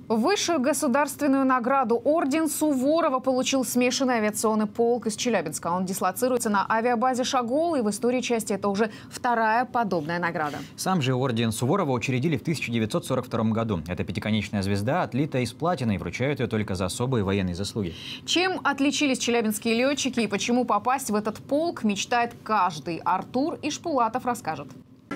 Высшую государственную награду орден Суворова получил смешанный авиационный полк из Челябинска. Он дислоцируется на авиабазе «Шагол», и в истории части это уже вторая подобная награда. Сам же орден Суворова учредили в 1942 году. Эта пятиконечная звезда отлита из платины и вручают ее только за особые военные заслуги. Чем отличились челябинские летчики и почему попасть в этот полк мечтает каждый, Артур Ишпулатов расскажет.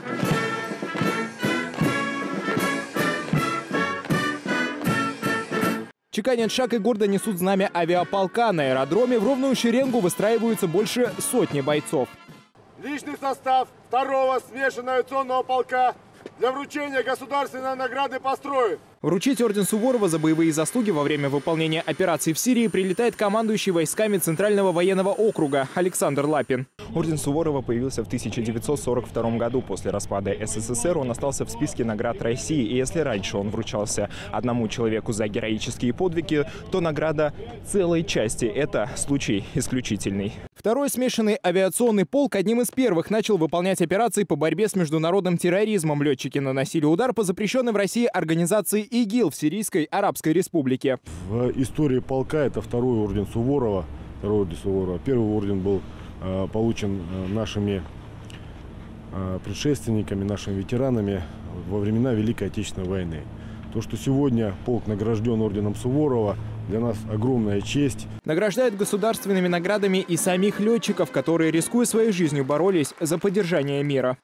Чеканят шаг и гордо несут знамя авиаполка. На аэродроме в ровную шеренгу выстраиваются больше сотни бойцов. Личный состав 2-го смешанного авиационного полка для вручения государственной награды построен. Вручить орден Суворова за боевые заслуги во время выполнения операции в Сирии прилетает командующий войсками Центрального военного округа Александр Лапин. Орден Суворова появился в 1942 году. После распада СССР он остался в списке наград России. И если раньше он вручался одному человеку за героические подвиги, то награда целой части – это случай исключительный. Второй смешанный авиационный полк одним из первых начал выполнять операции по борьбе с международным терроризмом. Летчики наносили удар по запрещенной в России организации ИГИЛ в Сирийской Арабской Республике. В истории полка это второй орден Суворова. Первый орден был получен нашими предшественниками, нашими ветеранами во времена Великой Отечественной войны. То, что сегодня полк награжден орденом Суворова, для нас огромная честь. Награждают государственными наградами и самих летчиков, которые, рискуя своей жизнью, боролись за поддержание мира.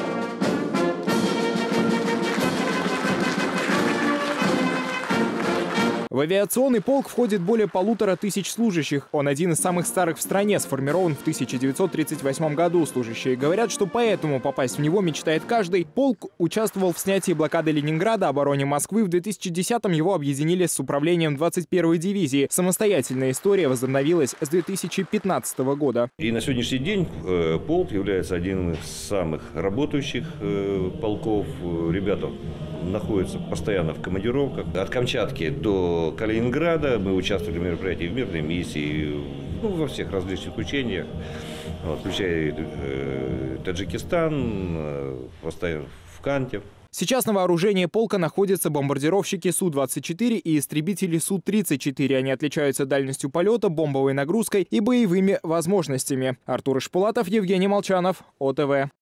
В авиационный полк входит более 1500 служащих. Он один из самых старых в стране, сформирован в 1938 году. Служащие говорят, что поэтому попасть в него мечтает каждый. Полк участвовал в снятии блокады Ленинграда, обороне Москвы. В 2010-м его объединили с управлением 21-й дивизии. Самостоятельная история возобновилась с 2015 года. И на сегодняшний день полк является одним из самых работающих полков. Ребята находятся постоянно в командировках. От Камчатки до Калининграда мы участвовали в мероприятиях в мирной миссии, во всех различных учениях, включая Таджикистан, постоянно в Канте. Сейчас на вооружении полка находятся бомбардировщики Су-24 и истребители Су-34. Они отличаются дальностью полета, бомбовой нагрузкой и боевыми возможностями. Артур Ишпулатов, Евгений Молчанов, ОТВ.